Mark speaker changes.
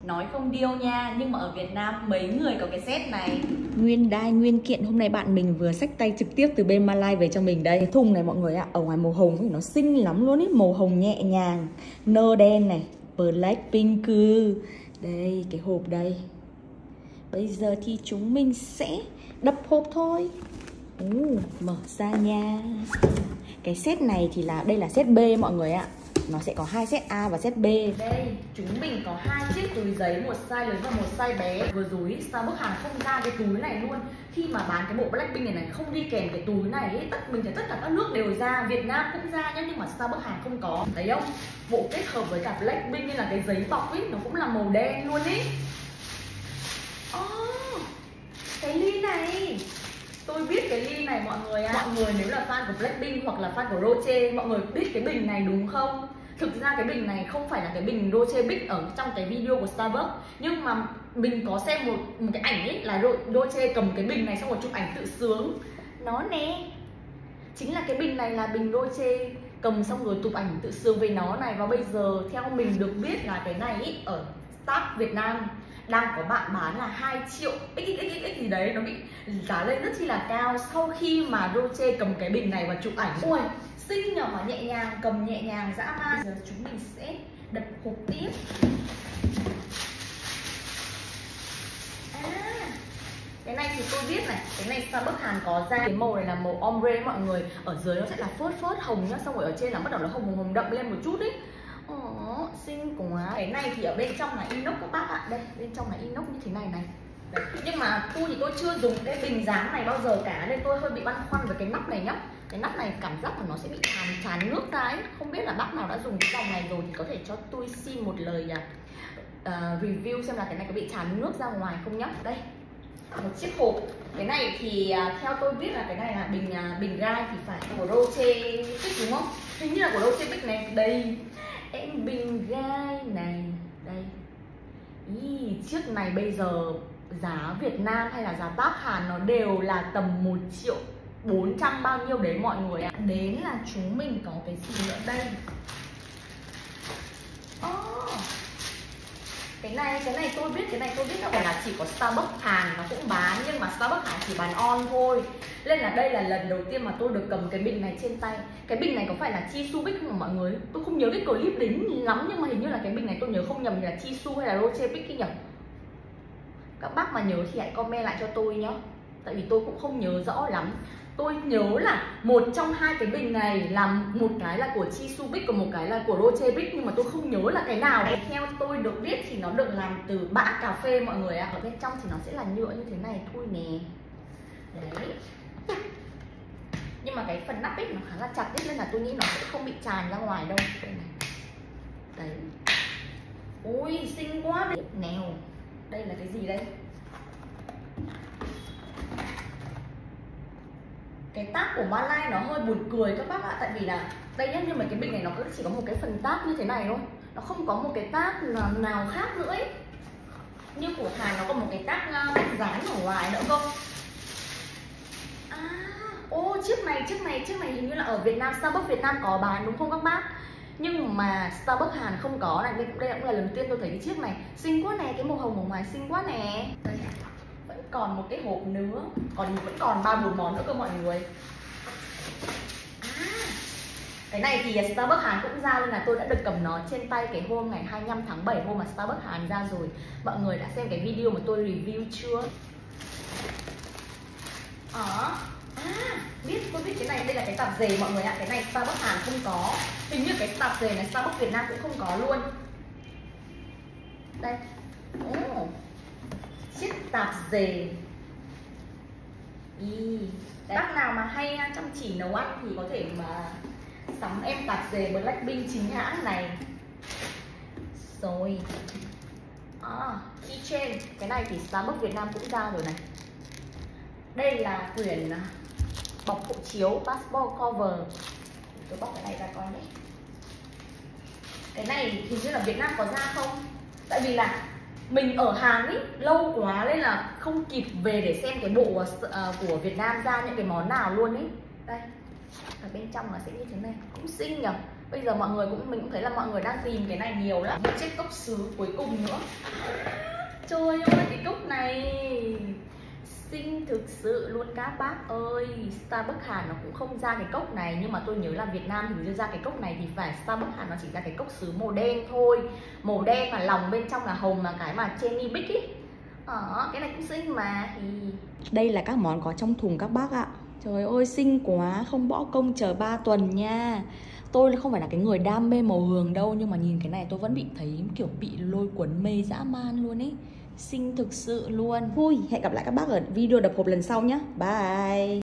Speaker 1: Nói không điêu nha, nhưng mà ở Việt Nam mấy người có cái set này.
Speaker 2: Nguyên đai nguyên kiện, hôm nay bạn mình vừa xách tay trực tiếp từ bên Malai về cho mình đây. Cái thùng này mọi người ạ, ở ngoài màu hồng thì nó xinh lắm luôn ấy, màu hồng nhẹ nhàng, nơ đen này, Blackpink. Đây, cái hộp đây. Bây giờ thì chúng mình sẽ đập hộp thôi. Mở ra nha. Cái set này thì đây là set B mọi người ạ. Nó sẽ có 2 set A và set B.
Speaker 1: Đây, chúng mình có 2 chiếc túi giấy, một size lớn và một size bé. Vừa rồi Starbucks Hàn không ra cái túi này luôn. Khi mà bán cái bộ Blackpink này không đi kèm cái túi này ấy, mình thấy tất cả các nước đều ra, Việt Nam cũng ra nhá, nhưng mà Starbucks Hàn không có. Thấy không? Bộ kết hợp với cả Blackpink nên là cái giấy bọc ấy nó cũng là màu đen luôn ấy. Cái ly này, tôi biết cái ly này mọi người ạ. Mọi người nếu là fan của Blackpink hoặc là fan của Roche, mọi người biết cái bình này đúng không? Thực ra cái bình này không phải là cái bình Roche Big ở trong cái video của Starbucks, nhưng mà mình có xem một cái ảnh ấy là Roche cầm cái bình này xong rồi chụp ảnh tự sướng. Nó nè, chính là cái bình này là bình Roche cầm xong rồi chụp ảnh tự sướng với nó này. Và bây giờ theo mình được biết là cái này ý, ở Stark Việt Nam đang có bạn bán là 2 triệu xxxx gì đấy, nó bị giá lên rất chi là cao sau khi mà Roche cầm cái bình này và chụp ảnh. Ui, xinh nhờ mà nhẹ nhàng, cầm nhẹ nhàng dã man. Giờ chúng mình sẽ đập hộp tiếp. Cái này thì tôi biết này, cái này Starbucks Hàn có ra. Cái màu này là màu ombre mọi người. Ở dưới nó sẽ là phớt hồng nhá, xong rồi ở trên là bắt đầu nó hồng đậm lên một chút ấy. Xinh quá. Cái này thì ở bên trong là inox các bác ạ. Đây, bên trong là inox như thế này này. Đấy. Nhưng mà tôi thì tôi chưa dùng cái bình dáng này bao giờ cả, nên tôi hơi bị băn khoăn với cái nắp này nhá. Cái nắp này cảm giác là nó sẽ bị tràn nước ra ấy. Không biết là bác nào đã dùng cái dòng này rồi thì có thể cho tôi xin một lời review xem là cái này có bị tràn nước ra ngoài không nhá. Đây, một chiếc hộp. Cái này thì theo tôi biết là cái này là bình gai thì phải của Roche Big đúng không? Hình như là của Roche Big này. Đây, em bình gai này. Đây. Chiếc này bây giờ giá Việt Nam hay là giá Tác Hàn nó đều là tầm 1.400.000 bao nhiêu đấy mọi người ạ. Đến là chúng mình có cái gì nữa đây. Cái này tôi biết, không phải là chỉ có Starbucks Hàn nó cũng bán, nhưng mà Starbucks Hàn chỉ bán on thôi. Nên là đây là lần đầu tiên mà tôi được cầm cái bình này trên tay. Cái bình này có phải là Jisoo Big không mọi người? Tôi không nhớ cái clip đến lắm, nhưng mà hình như là cái bình này tôi nhớ không nhầm thì là Jisoo hay là Roche Big nhỉ? Các bác mà nhớ thì hãy comment lại cho tôi nhé, tại vì tôi cũng không nhớ rõ lắm. Tôi nhớ là một trong 2 cái bình này là một cái là của Jisoo Big còn một cái là của Roche Big, nhưng mà tôi không nhớ là cái nào. Theo tôi được biết thì nó được làm từ bã cà phê mọi người ạ. Ở bên trong thì nó sẽ là nhựa như thế này thôi nè. Đấy. Nhưng mà cái phần nắp ấy nó khá là chặt ấy, nên là tôi nghĩ nó sẽ không bị tràn ra ngoài đâu. Đây này. Đấy. Ui xinh quá đấy. Nèo. Đây là cái gì đây? Cái táp của Malai nó hơi buồn cười các bác ạ. Tại vì là đây nhá, nhưng mà cái bình này nó chỉ có một cái phần táp như thế này thôi, nó không có một cái táp nào khác nữa ấy. Như của Hàn nó có một cái táp dán ở ngoài nữa không? Chiếc này hình như là ở Việt Nam, Starbucks Việt Nam có bán đúng không các bác? Nhưng mà Starbucks Hàn không có này. Đây cũng là lần đầu tiên tôi thấy cái chiếc này. Xinh quá nè, cái màu hồng ở ngoài xinh quá nè. Đây, vẫn còn một cái hộp nữa, vẫn còn 3-4 món nữa cơ mọi người. Cái này thì Starbucks Hàn cũng ra, nên là tôi đã được cầm nó trên tay cái hôm ngày 25 tháng 7, hôm mà Starbucks Hàn ra rồi. Mọi người đã xem cái video mà tôi review chưa? Tôi biết cái này, đây là cái tạp dề mọi người ạ. Cái này Starbucks Hàn không có. Hình như cái tạp dề này Starbucks Việt Nam cũng không có luôn. Đây. Chiếc tạp dề. Bác nào mà hay chăm chỉ nấu ăn thì có thể mà sắm em tạp dề Blackpink chính hãng này. Rồi. Keychain. Cái này thì Starbucks Việt Nam cũng ra rồi này. Đây là quyển bọc hộ chiếu, passport cover. Tôi bóc cái này ra coi nhé. Cái này hình như là Việt Nam có ra không? Tại vì là mình ở Hàn ý lâu quá nên là không kịp về để xem cái bộ của Việt Nam ra những cái món nào luôn ý. Đây, ở bên trong nó sẽ như thế này, cũng xinh nhỉ. Bây giờ mọi người mình cũng thấy là mọi người đang tìm cái này nhiều lắm. Một chiếc cốc sứ cuối cùng nữa. Trời ơi, cái cốc này xinh thực sự luôn các bác ơi. Starbucks Hàn nó cũng không ra cái cốc này, nhưng mà tôi nhớ là Việt Nam thì ra cái cốc này thì phải Starbucks Hàn nó chỉ ra cái cốc sứ màu đen thôi. Màu đen mà lòng bên trong là hồng, là cái mà Jenny Bích ý. Cái này cũng xinh mà.
Speaker 2: Đây là các món có trong thùng các bác ạ. Trời ơi xinh quá, không bỏ công chờ 3 tuần nha. Tôi không phải là cái người đam mê màu hường đâu, nhưng mà nhìn cái này tôi vẫn bị thấy kiểu bị lôi cuốn mê dã man luôn ấy. Xinh thực sự luôn. Vui, hẹn gặp lại các bác ở video đập hộp lần sau nhé. Bye.